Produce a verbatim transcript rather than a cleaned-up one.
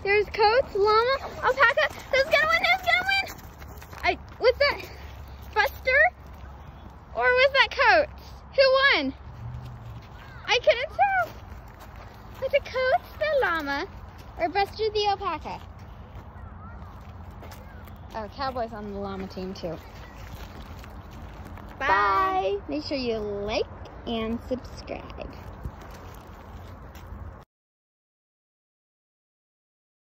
There's Coates, Llama, Alpaca. Who's gonna win? Who's gonna win? I, was that Buster? Or was that Coates? Who won? I couldn't tell. Was it Coates the llama or Buster the alpaca? Oh, Cowboy's on the llama team too. Bye. Bye. Make sure you like and subscribe.